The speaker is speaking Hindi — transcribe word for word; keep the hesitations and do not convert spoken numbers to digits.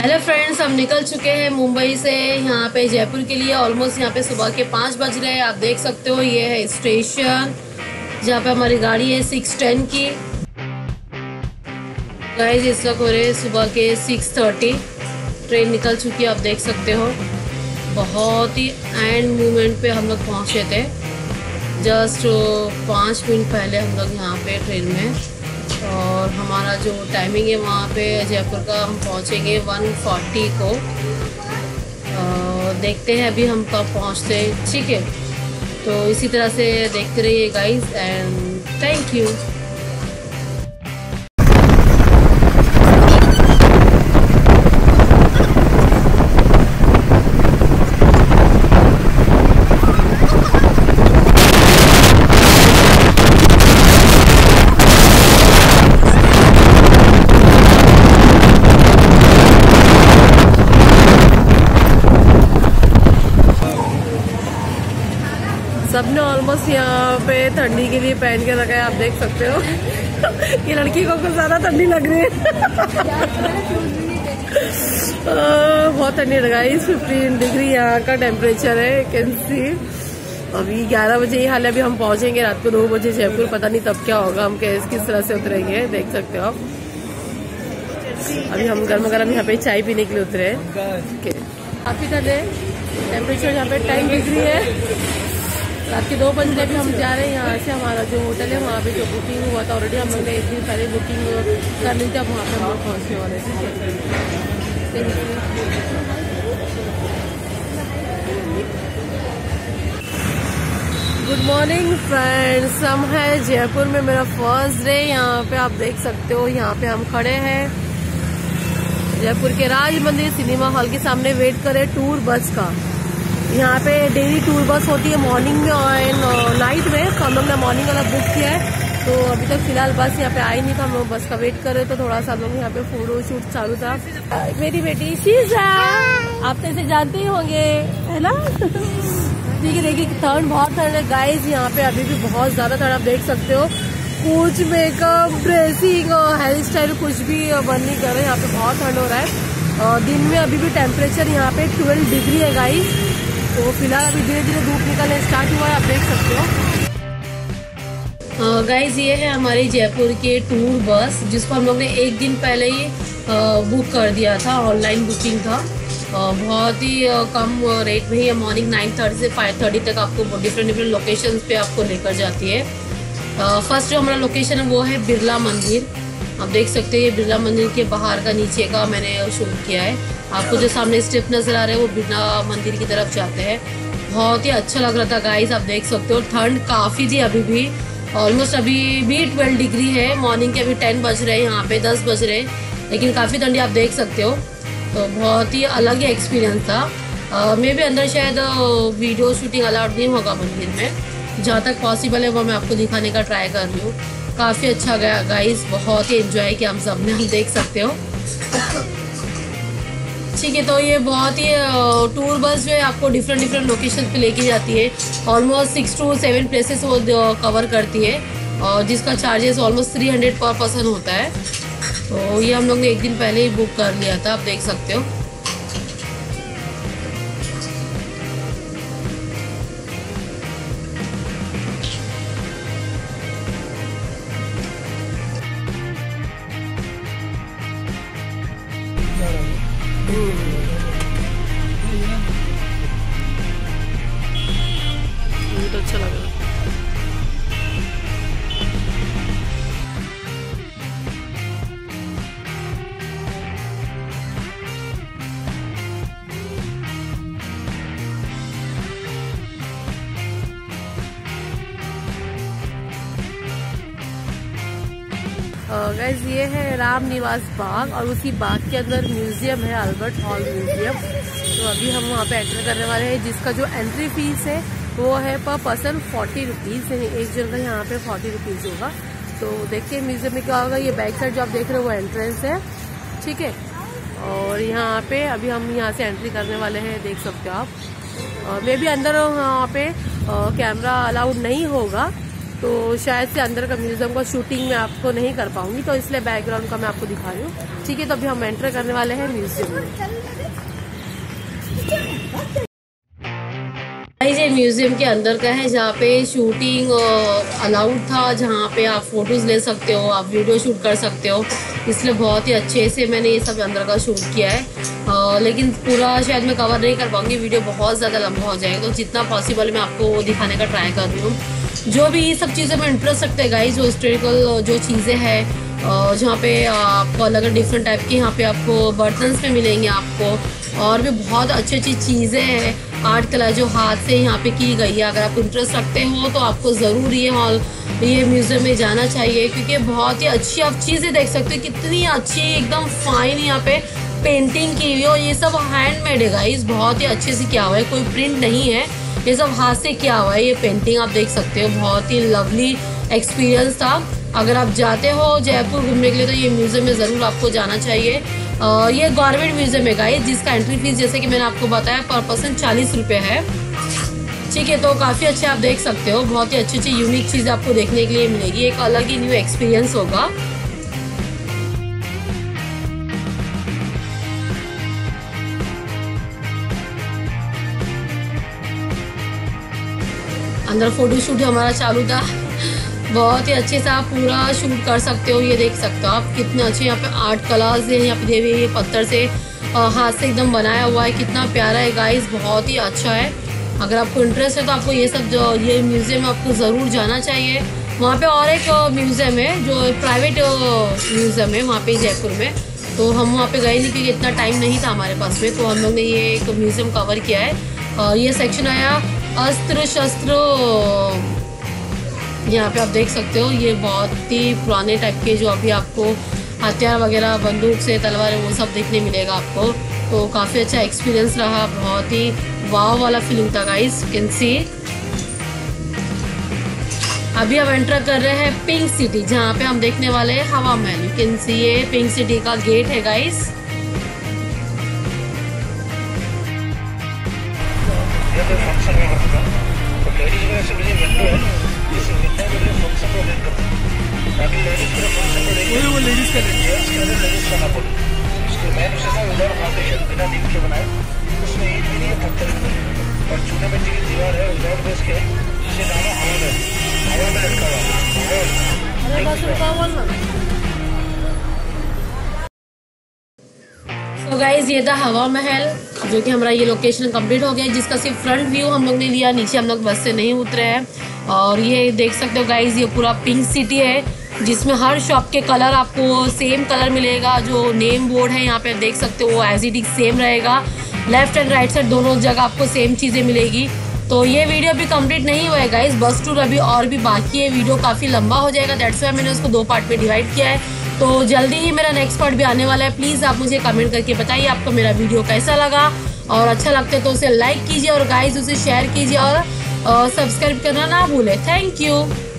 हेलो फ्रेंड्स, हम निकल चुके हैं मुंबई से यहाँ पे जयपुर के लिए। ऑलमोस्ट यहाँ पे सुबह के पाँच बज रहे हैं। आप देख सकते हो ये है स्टेशन जहाँ पे हमारी गाड़ी है सिक्स टेन की। गाइस इस वक्त हो रहे हैं सुबह के सिक्स थर्टी। ट्रेन निकल चुकी है, आप देख सकते हो। बहुत ही एंड मोमेंट पे हम लोग पहुँचे थे। जस्ट पाँच मिनट पहले हम लोग यहाँ पे ट्रेन में, और हमारा जो टाइमिंग है वहाँ पे जयपुर का, हम पहुँचेंगे वन फोर्टी को। आ, देखते हैं अभी हम कब पहुँचते हैं, ठीक है। तो इसी तरह से देखते रहिए गाइस, एंड थैंक यू। सबने ऑलमोस्ट यहाँ पे ठंडी के लिए पहन के रखा है, आप देख सकते हो। ये लड़की को कुछ ज्यादा ठंडी लग रही है। बहुत ठंडी लगा है। फिफ्टीन डिग्री यहाँ का टेम्परेचर है, कैन सी। अभी ग्यारह बजे ही हाल है। अभी हम पहुंचेंगे रात को दो बजे जयपुर। पता नहीं तब क्या होगा, हम कैसे किस तरह से उतरेंगे, देख सकते हो आप। अभी हम गर्म गर्म यहाँ पे चाय पीने के लिए उतरे हैं। काफी ठंड है, टेम्परेचर यहाँ पे टेन डिग्री है। रात के दो बजे भी हम जा रहे हैं यहाँ से। हमारा जो होटल है वहाँ पे जो बुकिंग हुआ था ऑलरेडी, हम लोग ने एक दिन पहले बुकिंग कर ली थी। अब वहाँ पे हम लोग पहुँचने वाले थे। गुड मॉर्निंग फ्रेंड्स, हम हैं जयपुर में। मेरा फर्स्ट डे यहाँ पे, आप देख सकते हो। यहाँ पे हम खड़े हैं जयपुर के राज मंदिर सिनेमा हॉल के सामने, वेट करें टूर बस का। यहाँ पे डेली टूर बस होती है मॉर्निंग में और नाइट में। तो हम लोग ने मॉर्निंग वाला बुक किया है, तो अभी तक फिलहाल बस यहाँ पे आई नहीं था। हम लोग बस का वेट कर रहे, तो थोड़ा सा हम लोग यहाँ पे फोटो शूट चालू था। मेरी बेटी शीजा, आप तो इसे जानते ही होंगे, है ना। ठीक है, देखिए ठंड बहुत ठंड है गाइज। यहाँ पे अभी भी बहुत ज्यादा ठंड, आप देख सकते हो। कुछ मेकअप, ड्रेसिंग और हेयर स्टाइल कुछ भी बंद नहीं कर रहे। यहाँ पे बहुत ठंड हो रहा है। और दिन में अभी भी टेम्परेचर यहाँ पे ट्वेल्व डिग्री है गाइज। तो फिलहाल अभी धीरे धीरे धूप निकलने स्टार्ट हुआ है, आप देख सकते हो। गाइज ये है हमारी जयपुर के टूर बस, जिसको हम लोग ने एक दिन पहले ही बुक कर दिया था। ऑनलाइन बुकिंग था। बहुत ही कम रेट में ही मॉर्निंग नाइन थर्टी से फाइव थर्टी तक आपको डिफरेंट डिफरेंट लोकेशंस पे आपको लेकर जाती है। फर्स्ट जो हमारा लोकेशन है वो है बिरला मंदिर। आप देख सकते हैं ये बिरला मंदिर के बाहर का नीचे का मैंने शूट किया है। आपको जो सामने स्टेप नजर आ रहे हैं वो बिरला मंदिर की तरफ जाते हैं। बहुत ही अच्छा लग रहा था गाइस, आप देख सकते हो। ठंड काफ़ी थी, अभी भी ऑलमोस्ट अभी भी ट्वेल्व डिग्री है। मॉर्निंग के अभी टेन बज रहे हैं, यहाँ पे दस बज रहे हैं, लेकिन काफ़ी ठंडी आप देख सकते हो। तो बहुत ही अलग ही एक्सपीरियंस था। मे भी अंदर शायद वीडियो शूटिंग अलाउड नहीं होगा मंदिर में। जहाँ तक पॉसिबल है वो मैं आपको दिखाने का ट्राई कर रही हूँ। काफ़ी अच्छा गया गाइस, बहुत ही एंजॉय किया हम सब ने, हम देख सकते हो। ठीक है, तो ये बहुत ही टूर बस जो है आपको डिफरेंट डिफरेंट लोकेशन पे लेके जाती है। Almost six to seven places वो कवर करती है, और जिसका चार्जेस ऑलमोस्ट थ्री हंड्रेड पर पर्सन होता है। तो ये हम लोग ने एक दिन पहले ही बुक कर लिया था, आप देख सकते हो। मुझे तो अच्छा लग रहा है। गाइस ये है राम निवास बाग, और उसी बाग के अंदर म्यूजियम है, अल्बर्ट हॉल म्यूजियम। तो अभी हम वहाँ पे एंटर करने वाले हैं, जिसका जो एंट्री फीस है वो है पर पर्सन फोर्टी रुपीज़। एक जन का यहाँ पे फोर्टी रुपीज़ होगा। तो देखिए म्यूजियम में क्या होगा। ये बैक साइड जो आप देख रहे हो वो एंट्रेंस है, ठीक है। और यहाँ पे अभी हम यहाँ से एंट्री करने वाले हैं, देख सकते हो आप। मे भी अंदर वहाँ पे कैमरा अलाउड नहीं होगा, तो शायद से अंदर का म्यूजियम का शूटिंग मैं आपको नहीं कर पाऊंगी, तो इसलिए बैकग्राउंड का मैं आपको दिखा रही हूँ। ठीक है, तो अभी हम एंटर करने वाले हैं म्यूजियम में। ये म्यूजियम के अंदर का है जहाँ पे शूटिंग अलाउड था, जहाँ पे आप फोटोज ले सकते हो, आप वीडियो शूट कर सकते हो, इसलिए बहुत ही अच्छे से मैंने ये सब अंदर का शूट किया है। आ, लेकिन पूरा शायद मैं कवर नहीं कर पाऊंगी, वीडियो बहुत ज़्यादा लंबा हो जाएगा, तो जितना पॉसिबल मैं आपको वो दिखाने का ट्राई कर रही हूँ। जो भी ये सब चीज़ें में इंटरेस्ट रखते हैं गाइस, जो हिस्टोरिकल जो चीज़ें हैं, जहाँ पे आपको अलग अलग डिफरेंट टाइप के यहाँ पे आपको बर्तन में मिलेंगे आपको, और भी बहुत अच्छी अच्छी चीज़ें हैं, आर्ट कला जो हाथ से यहाँ पे की गई है। अगर आप इंटरेस्ट रखते हो तो आपको ज़रूर ये हॉल ये म्यूज़ियम में जाना चाहिए, क्योंकि बहुत ही अच्छी आप चीज़ें देख सकते हो, कितनी अच्छी एकदम फाइन यहाँ पे पेंटिंग की हुई है। और ये सब हैंडमेड है गाइस, बहुत ही अच्छे से किया हुआ है, कोई प्रिंट नहीं है, ये सब हाथ से किया हुआ है। ये पेंटिंग आप देख सकते हो, बहुत ही लवली एक्सपीरियंस था। अगर आप जाते हो जयपुर घूमने के लिए तो ये म्यूज़ियम में ज़रूर आपको जाना चाहिए। Uh, ये गवर्नमेंट म्यूजियम है गाइस, जिसका एंट्री फीस जैसे कि मैंने आपको बताया पर पर्सन चालीस रुपये है। ठीक है, तो काफ़ी अच्छे आप देख सकते हो, बहुत ही अच्छी अच्छी यूनिक चीज़ आपको देखने के लिए मिलेगी, एक अलग ही न्यू एक्सपीरियंस होगा। अंदर फोटो शूट हमारा चालू था, बहुत ही अच्छे से आप पूरा शूट कर सकते हो। ये देख सकते हो आप कितने अच्छे यहाँ पे आर्ट कलार्स हैं, यहाँ पे दे हुए ये पत्थर से हाथ से एकदम बनाया हुआ है, कितना प्यारा है गाइस, बहुत ही अच्छा है। अगर आपको इंटरेस्ट है तो आपको ये सब जो ये म्यूज़ियम आपको ज़रूर जाना चाहिए। वहाँ पे और एक म्यूज़ियम है जो प्राइवेट म्यूज़ियम है वहाँ पे जयपुर में, तो हम वहाँ पे गए नहीं क्योंकि इतना टाइम नहीं था हमारे पास में, तो हम लोग ने ये एक म्यूज़ियम कवर किया है। ये सेक्शन आया अस्त्र शस्त्र, यहाँ पे आप देख सकते हो, ये बहुत ही पुराने टाइप के जो अभी आपको हथियार वगैरह बंदूक से तलवार वो सब देखने मिलेगा आपको, तो काफ़ी अच्छा एक्सपीरियंस रहा, बहुत ही वाव वाला फीलिंग था गाइस, कैन सी। अभी हम एंटर कर रहे हैं पिंक सिटी, जहाँ पे हम देखने वाले हैं हवा महल। यू कैन सी ये पिंक सिटी का गेट है गाइस। वो लेडीज का लेडीज का ना बोलो, इसके मैं उसे ना उधर फाउंडेशन बिना नींव के बनाया, उसमें ईंट भी नहीं है, पत्थर भी नहीं है, और चूना मिट्टी की दीवार है उधर बेस के, जिसे नाम है हवा में हवा में लटका हुआ। तो गाइज ये था हवा महल, जो कि हमारा ये लोकेशन कंप्लीट हो गया, जिसका सिर्फ फ्रंट व्यू हम लोग ने लिया, नीचे हम लोग बस से नहीं उतरे हैं। और ये देख सकते हो गाइज, ये पूरा पिंक सिटी है, जिसमें हर शॉप के कलर आपको सेम कलर मिलेगा। जो नेम बोर्ड है यहाँ पे देख सकते हो वो एज इट इज सेम रहेगा, लेफ्ट एंड राइट साइड दोनों जगह आपको सेम चीज़ें मिलेगी। तो ये वीडियो अभी कंप्लीट नहीं हुआ है गाइस, बस टूर अभी और भी बाकी है, वीडियो काफ़ी लंबा हो जाएगा, दैट्स वाई मैंने उसको दो पार्ट में डिवाइड किया है। तो जल्दी ही मेरा नेक्स्ट पार्ट भी आने वाला है। प्लीज़ आप मुझे कमेंट करके बताइए आपको मेरा वीडियो कैसा लगा, और अच्छा लगता है तो उसे लाइक कीजिए और गाइस उसे शेयर कीजिए, और सब्सक्राइब करना ना भूलें। Thank you.